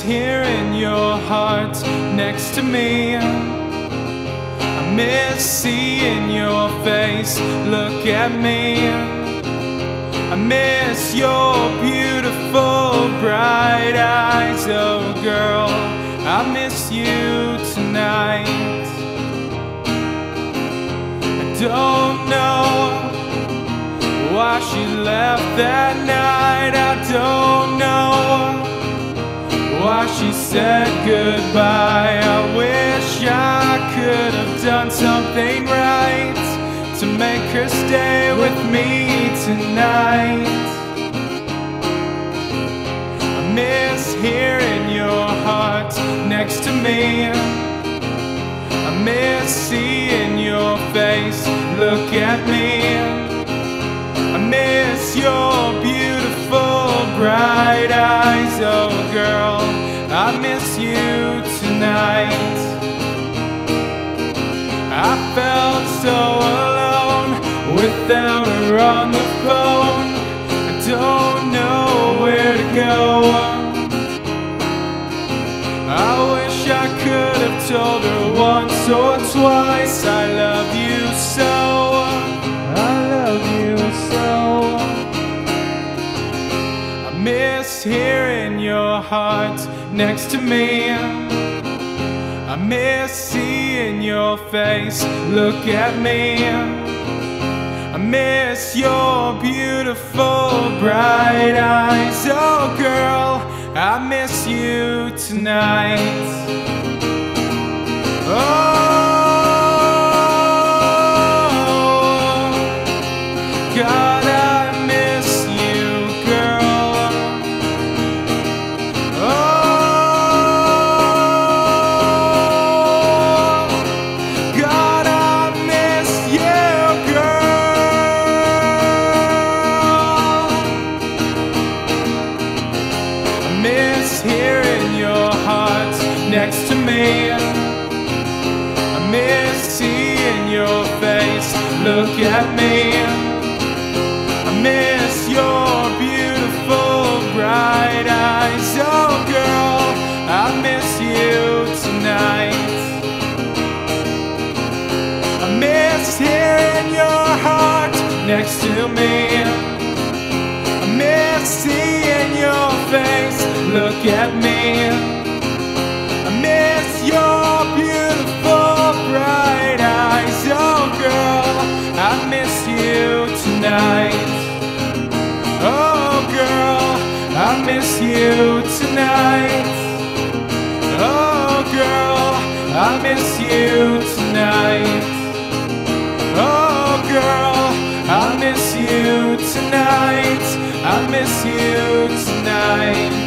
hearing your heart next to me. I miss seeing your face look at me. I miss your beautiful bright eyes. Oh girl, I miss you tonight. I don't know why she left that night. I don't know why she said goodbye. I wish I could have done something right to make her stay with me tonight. I miss hearing your heart next to me. I miss seeing your face look at me. I miss your beautiful bright eyes. Oh girl, I miss you tonight. I felt so alone without her on the phone. I don't know where to go. I wish I could have told her once or twice, I love you so, I love you so. I miss hearing your heart next to me. I miss seeing your face look at me. I miss your beautiful bright eyes. Oh girl, I miss you tonight. Oh God, I miss you, girl. Oh God, I miss you, girl. I miss hearing your heart next to me. I miss seeing your face look at me. I miss your beautiful bright eyes. Oh girl, I miss you tonight. I miss hearing your heart next to me. I miss seeing your face look at me. I miss your beautiful bright eyes. Oh girl, I miss you tonight. Oh girl, I miss you tonight. Oh girl, I miss you tonight. Oh girl, I miss you tonight. I miss you tonight.